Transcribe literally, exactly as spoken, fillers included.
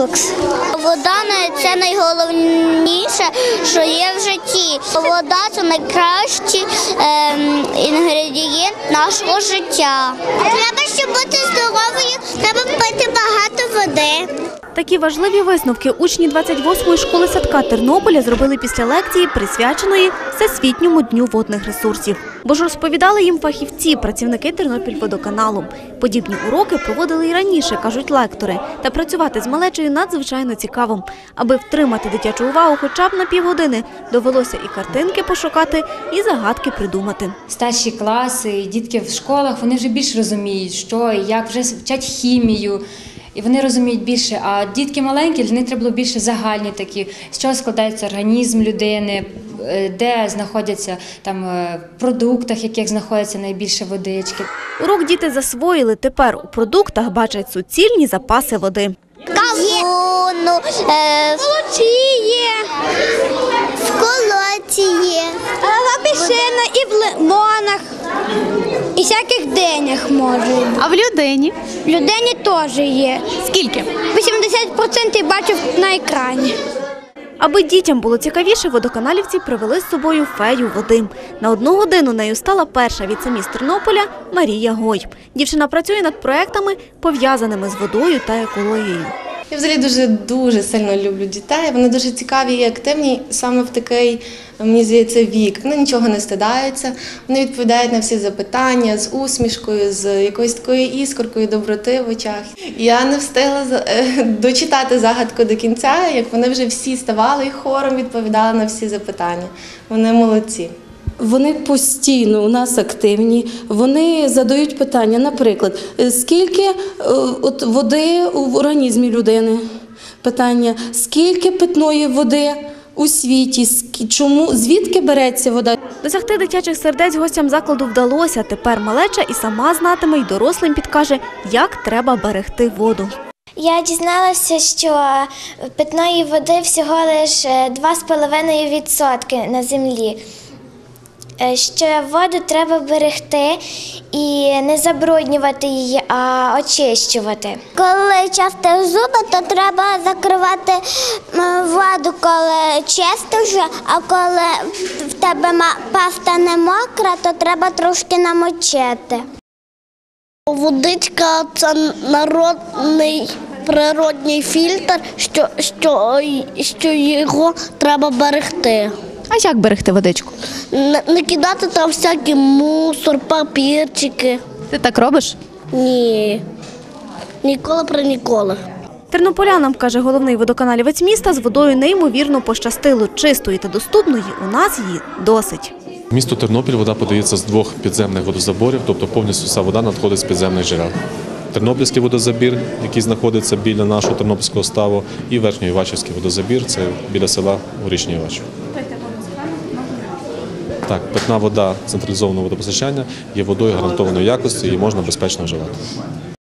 детокс. Вода – це найголовніше, що є в житті. Вода – це найкращий ем, інгредієнт нашого життя. Треба, щоб бути здоровою, треба пити багато води. Такі важливі висновки учні двадцять восьмої школи садка Тернополя зробили після лекції, присвяченої Всесвітньому дню водних ресурсів. Бо ж розповідали їм фахівці, працівники Тернопільводоканалу. Подібні уроки проводили і раніше, кажуть лектори. Та працювати з малечею надзвичайно цікаво. Аби втримати дитячу увагу хоча б на півгодини, довелося і картинки пошукати, і загадки придумати. Старші класи, і дітки в школах, вони вже більш розуміють, що і як, вже вчать хімію. І вони розуміють більше, а дітки маленькі, для них треба було більше загальні такі, з чого складається організм людини, де знаходяться там в продуктах, яких знаходяться найбільше водички. Урок діти засвоїли, тепер у продуктах бачать суцільні запаси води. Кавуну, е, в є, в колоті є, в апельсинах і в лимонах, і всяких динях може. А в людині? В людині теж є. Скільки? вісімдесят відсотків бачив на екрані. Аби дітям було цікавіше, водоканалівці привели з собою фею води. На одну годину нею стала перша від самі з Тернополя Марія Гой. Дівчина працює над проектами, пов'язаними з водою та екологією. Я взагалі дуже-дуже сильно люблю дітей. Вони дуже цікаві і активні саме в такий, мені здається, вік. Вони нічого не стидаються, вони відповідають на всі запитання з усмішкою, з якоюсь такою іскоркою доброти в очах. Я не встигла дочитати загадку до кінця, як вони вже всі ставали і хором відповідали на всі запитання. Вони молодці. Вони постійно у нас активні, вони задають питання, наприклад, скільки от, води в організмі людини? Питання, скільки питної води у світі, чому, звідки береться вода? Досягти дитячих сердець гостям закладу вдалося. Тепер малеча і сама знатиме, і дорослим підкаже, як треба берегти воду. Я дізналася, що питної води всього лише два з половиною відсотки на землі. Що воду треба берегти і не забруднювати її, а очищувати. Коли чистиш зуби, то треба закривати воду, коли чистиш, а коли в тебе паста не мокра, то треба трошки намочити. Водичка – це народний природний фільтр, що, що, що його треба берегти. А як берегти водичку? Не, не кидати там всякий мусор, папірчики. Ти так робиш? Ні. Ніколи про ніколи. Тернополянам, каже головний водоканалівець міста, з водою неймовірно пощастило. Чистої та доступної у нас її досить. В місто Тернопіль вода подається з двох підземних водозаборів, тобто повністю вся вода надходить з підземних джерел. Тернопільський водозабір, який знаходиться біля нашого Тернопільського ставу, і Верхньоівачівський водозабір, це біля села Горішній Івачів. Так, питна вода централізованого водопостачання є водою гарантованої якості, її можна безпечно вживати.